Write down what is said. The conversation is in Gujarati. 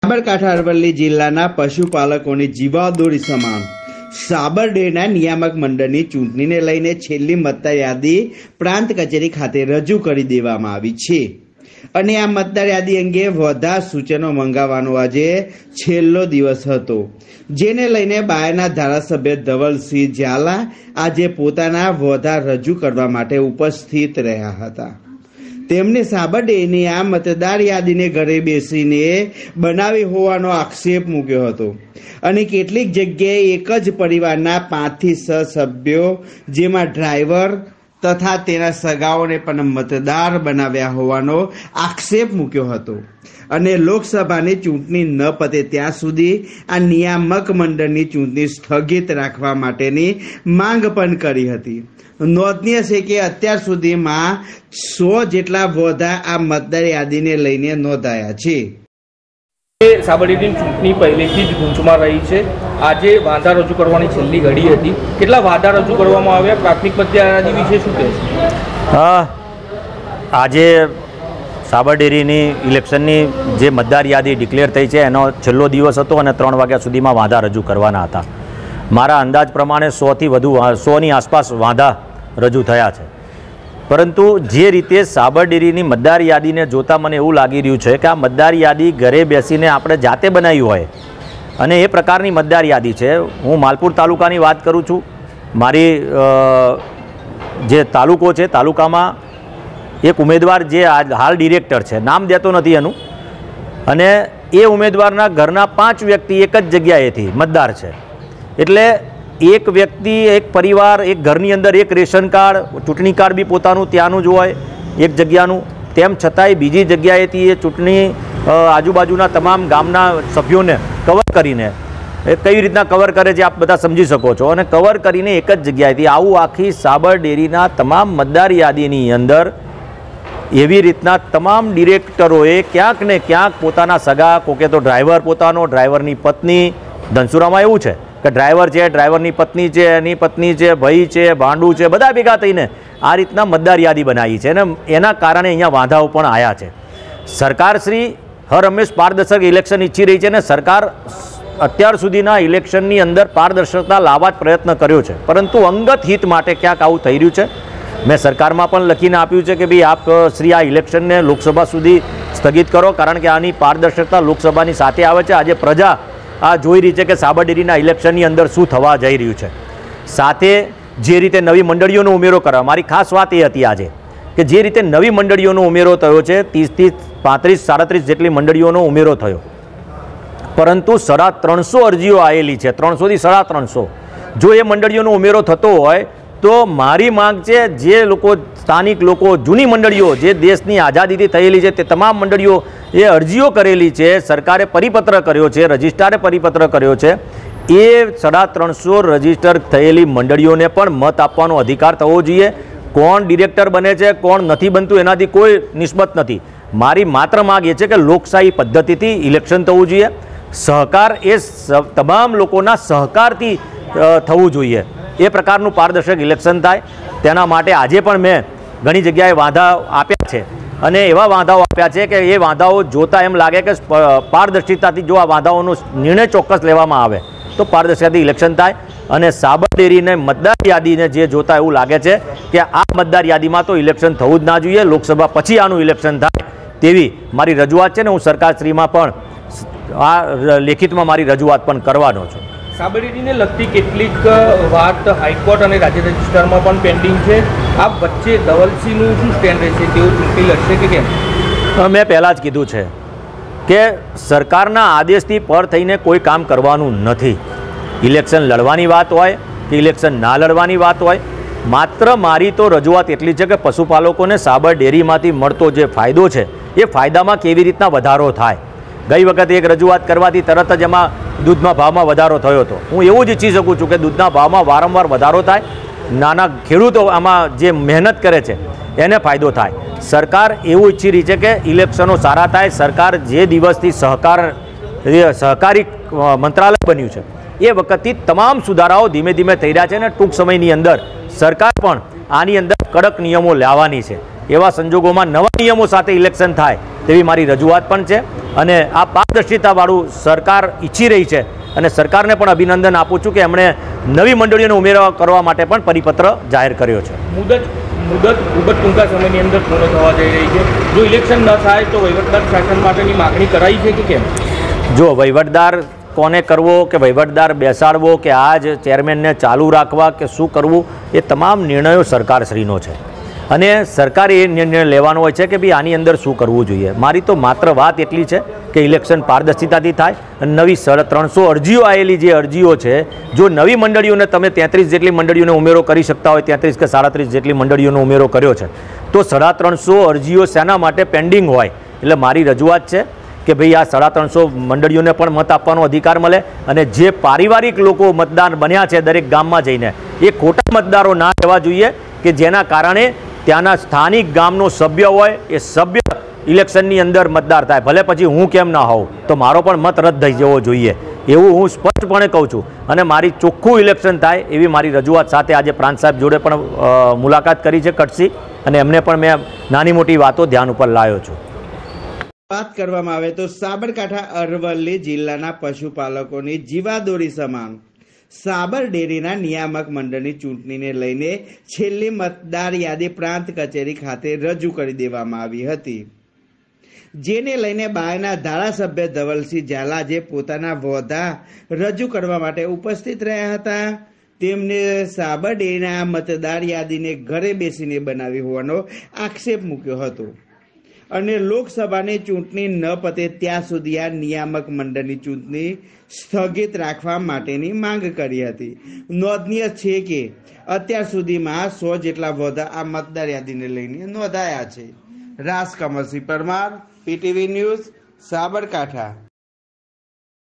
સાબરકાંઠા અરવલ્લી જિલ્લાના પશુપાલકોની જીવાદોરી સમાન સાબર ડેરીના નિયામક મંડળની ચૂંટણીને લઈને છેલ્લી મતદાર યાદી પ્રાંત કચેરી ખાતે રજૂ કરી દેવામાં આવી છે અને આ મતદાર યાદી અંગે વધારે સૂચનો મંગાવવાનો આજે છેલ્લો દિવસ હતો, જેને લઈને બાયડના ધારાસભ્ય ધવલસિંહ ઝાલા આજે પોતાના વધાર રજૂ કરવા માટે ઉપસ્થિત રહ્યા હતા। તેમણે સાબર ડેરીની આ મતદાર યાદીને ઘરે બેસીને બનાવી હોવાનો આક્ષેપ મૂક્યો હતો અને કેટલીક જગ્યાએ એક જ પરિવારના 5 થી 6 સભ્યો જેમાં ડ્રાઈવર તથા તેના સગાઓને પણ મતદાર બનાવ્યા હોવાનો આક્ષેપ મૂક્યો હતો અને લોકસભાની ચૂંટણી ન પતે ત્યાં સુધી આ નિયામક મંડળની ચૂંટણી સ્થગિત રાખવા માટેની માંગ પણ કરી હતી। નોંધનીય છે કે અત્યાર સુધીમાં 100 જેટલા વોધા આ મતદાર યાદીને લઈને નોંધાયા છે। સાબર ડેરીની ચૂંટણી પહેલેથી જ ગૂંચમાં રહી છે। આજે વાંધા રજૂ કરવાની છેલ્લી ઘડી હતી, કેટલા વાંધા રજૂ કરવામાં આવ્યા? પ્રાથમિક મતદાર યાદી વિશે શું કહેશો? આજે સાબર ડેરીની ઇલેક્શનની જે મતદાર યાદી ડિક્લેર થઈ છે એનો છેલ્લો દિવસ હતો અને 3 વાગ્યા સુધીમાં વાંધા રજૂ કરવાના હતા। મારા અંદાજ પ્રમાણે 100થી વધુ 100ની આસપાસ વાંધા રજૂ થયા છે, પરંતુ જે રીતે સાબર ડેરીની મતદાર યાદીને જોતાં મને એવું લાગી રહ્યું છે કે આ મતદાર યાદી ઘરે બેસીને આપણે જાતે બનાવી હોય અને એ પ્રકારની મતદાર યાદી છે। હું માલપુર તાલુકાની વાત કરું છું। મારી જે તાલુકો છે, તાલુકામાં એક ઉમેદવાર જે હાલ ડિરેક્ટર છે, નામ દેતો નથી એનું, અને એ ઉમેદવારના ઘરના 5 વ્યક્તિ એક જ જગ્યાએથી મતદાર છે। એટલે એક વ્યક્તિ, એક પરિવાર, એક ઘરની અંદર એક રેશન કાર્ડ, ચૂંટણી કાર્ડ બી પોતાનું ત્યાંનું જ હોય એક જગ્યાનું, તેમ છતાંય બીજી જગ્યાએથી એ ચૂંટણી આજુબાજુના તમામ ગામના સભ્યોને કવર કરીને, એ કઈ રીતના કવર કરે છે આપ બધા સમજી શકો છો, અને કવર કરીને એક જ જગ્યાએથી આવું આખી સાબર ડેરીના તમામ મતદાર યાદીની અંદર એવી રીતના તમામ ડિરેક્ટરોએ ક્યાંક ને ક્યાંક પોતાના સગા, કોકે તો ડ્રાઈવર પોતાનો, ડ્રાઈવરની પત્ની, ધનસુરામાં એવું છે કે ડ્રાઈવર છે, ડ્રાઈવરની પત્ની છે, એની પત્ની છે, ભાઈ છે, ભાંડું છે, બધા ભેગા થઈને આ રીતના મતદાર યાદી બનાવી છે અને એના કારણે અહીંયા વાંધાઓ પણ આવ્યા છે। સરકારશ્રી હર હંમેશ પારદર્શક ઇલેક્શન ઈચ્છી રહી છે અને સરકાર અત્યાર સુધીના ઇલેક્શનની અંદર પારદર્શકતા લાવવા જ પ્રયત્ન કર્યો છે, પરંતુ અંગત હિત માટે ક્યાંક આવું થઈ રહ્યું છે। મેં સરકારમાં પણ લખીને આપ્યું છે કે ભાઈ આપ શ્રી આ ઇલેક્શનને લોકસભા સુધી સ્થગિત કરો, કારણ કે આની પારદર્શકતા લોકસભાની સાથે આવે છે। આજે પ્રજા આ જોઈ રહી છે કે સાબર ડેરીના ઇલેક્શનની અંદર શું થવા જઈ રહ્યું છે। સાથે જે રીતે નવી મંડળીઓનો ઉમેરો કરવા, મારી ખાસ વાત એ હતી આજે કે જે રીતે નવી મંડળીઓનો ઉમેરો થયો છે, 30 થી 35, 37 જેટલી મંડળીઓનો ઉમેરો થયો, પરંતુ 350 અરજીઓ આવેલી છે, 300 થી 350। જો એ મંડળીઓનો ઉમેરો થતો હોય તો મારી માંગ છે, જે લોકો સ્થાનિક લોકો, જૂની મંડળીઓ જે દેશની આઝાદીથી થયેલી છે તે તમામ મંડળીઓ એ અરજીઓ કરેલી છે, સરકારે પરિપત્ર કર્યો છે, રજિસ્ટ્રારે પરિપત્ર કર્યો છે, એ 350 રજિસ્ટર થયેલી મંડળીઓને પણ મત આપવાનો અધિકાર થવો જોઈએ। કોણ ડિરેક્ટર બને છે, કોણ નથી બનતું, એનાથી કોઈ નિસ્બત નથી। મારી માત્ર માંગ એ છે કે લોકશાહી પદ્ધતિથી ઇલેક્શન થવું જોઈએ, સહકાર એ તમામ લોકોના સહકારથી થવું જોઈએ, એ પ્રકારનું પારદર્શક ઇલેક્શન થાય। તેના માટે આજે પણ મેં ઘણી જગ્યાએ વાંધા આપ્યા છે અને એવા વાંધાઓ આપ્યા છે કે એ વાંધાઓ જોતા એમ લાગે કે પારદર્શિતાથી જો આ વાંધાઓનો નિર્ણય ચોક્કસ લેવામાં આવે તો પારદર્શિતાથી ઇલેક્શન થાય। અને સાબર ડેરીને મતદાર યાદીને જે જોતા એવું લાગે છે કે આ મતદાર યાદીમાં તો ઇલેક્શન થવું જ ના જોઈએ, લોકસભા પછી આનું ઇલેક્શન થાય તેવી મારી રજૂઆત છે ને હું સરકારશ્રીમાં પણ આ લેખિતમાં મારી રજૂઆત પણ કરવાનો છું। સાબર ડેરીને લગતી કેટલીક વાત હાઈકોર્ટ અને રાજ્ય રજિસ્ટરમાં પણ પેન્ડિંગ છે, આ વચ્ચે ધવલસિંહનું શું સ્ટેન્ડ રહેશે? તેઓ ચૂંટણી લડશે કે કેમ? મેં પહેલાં જ કીધું છે કે સરકારના આદેશથી પર થઈને કોઈ કામ કરવાનું નથી। ઇલેક્શન લડવાની વાત હોય કે ઇલેક્શન ના લડવાની વાત હોય, માત્ર મારી તો રજૂઆત એટલી છે કે પશુપાલકોને સાબર ડેરીમાંથી મળતો જે ફાયદો છે એ ફાયદામાં કેવી રીતના વધારો થાય। ગઈ વખતે એક રજૂઆત કરવાથી તરત જ એમાં દૂધના ભાવમાં વધારો થયો હતો। હું એવું જ ઈચ્છી શકું છું કે દૂધના ભાવમાં વારંવાર વધારો થાય, નાના ખેડૂતો આમાં જે મહેનત કરે છે એને ફાયદો થાય। સરકાર એવું ઈચ્છી રહી છે કે ઇલેક્શનો સારા થાય। સરકાર જે દિવસથી સહકારી મંત્રાલય બન્યું છે એ વખતથી તમામ સુધારાઓ ધીમે ધીમે થઈ રહ્યા છે અને ટૂંક સમયની અંદર સરકાર પણ આની અંદર કડક નિયમો લાવવાની છે, એવા સંજોગોમાં નવા નિયમો સાથે ઇલેક્શન થાય તેવી મારી રજૂઆત પણ છે અને આ પારદર્શિતાવાળું સરકાર ઈચ્છી રહી છે અને સરકારને પણ અભિનંદન આપું છું કે એમણે નવી મંડળીઓને ઉમેરવા કરવા માટે પણ પરિપત્ર જાહેર કર્યો છે. મુદત ખૂબ જ ટૂંકા સમયની અંદર પૂર્ણ થવા જઈ રહી છે. જો ઇલેક્શન ન થાય તો વહીવટદાર શાસન માટેની માગણી કરાઈ છે કે કેમ? જો વહીવટદાર કોને કરવો કે વહીવટદાર બેસાડવો કે આ જ ચેરમેનને ચાલુ રાખવા કે શું કરવું એ તમામ નિર્ણયો સરકારશ્રીનો છે અને સરકારે એ નિર્ણય લેવાનો હોય છે કે ભાઈ આની અંદર શું કરવું જોઈએ. મારી તો માત્ર વાત એટલી છે કે ઇલેક્શન પારદર્શિતાથી થાય અને નવી 350 અરજીઓ આવેલી જે અરજીઓ છે જો નવી મંડળીઓને તમે 33 જેટલી મંડળીઓને ઉમેરો કરી શકતા હોય 33 કે 37 જેટલી મંડળીઓનો ઉમેરો કર્યો છે તો 350 અરજીઓ શેના માટે પેન્ડિંગ હોય. એટલે મારી રજૂઆત છે કે ભાઈ આ 350 મંડળીઓને પણ મત આપવાનો અધિકાર મળે અને જે પારિવારિક લોકો મતદાર બન્યા છે દરેક ગામમાં જઈને એ ખોટા મતદારો ના રહેવા જોઈએ કે જેના કારણે ત્યાંના સ્થાનિક ગામનો સભ્ય હોય એ સભ્ય ઇલેક્શનની અંદર મતદાર થાય ભલે પછી હું કેમ ના હોઉં તો મારો પણ મત રદ થઈ જવો જોઈએ એવું હું સ્પષ્ટપણે કહું છું અને મારી ચોખ્ખું ઇલેક્શન થાય એવી મારી રજૂઆત સાથે આજે પ્રાંત સાહેબ જોડે પણ મુલાકાત કરી છે કટસી અને એમને પણ મેં નાની મોટી વાતો ધ્યાન ઉપર લાવ્યો છું. વાત કરવામાં આવે તો સાબરકાંઠા અરવલ્લી જિલ્લાના પશુપાલકોની જીવાદોરી સમાન સાબર ડેરીના નિયામક મંડળની ચૂંટણીને લઈને છેલ્લી મતદાર યાદી પ્રાંત કચેરી ખાતે રજૂ કરી દેવામાં આવી હતી, જેને લઈને બાયના ધારાસભ્ય ધવલસિંહ ઝાલા જે પોતાના વોધા રજૂ કરવા માટે ઉપસ્થિત રહ્યા હતા તેમને સાબર ડેરીના મતદાર યાદીને ઘરે બેસીને બનાવી હોવાનો આક્ષેપ મૂક્યો હતો અને લોકસભાની ચૂંટણી ન પતે ત્યાં સુધી આ નિયામક મંડળની ચૂંટણી સ્થગિત રાખવા માટેની માંગ કરી હતી. નોંધનીય છે કે અત્યાર સુધીમાં 100 જેટલા વોધા આ મતદાર યાદીને લઈને નોંધાયા છે. રાસ કમલસિંહ પરમાર, PTV ન્યૂઝ, સાબરકાંઠા.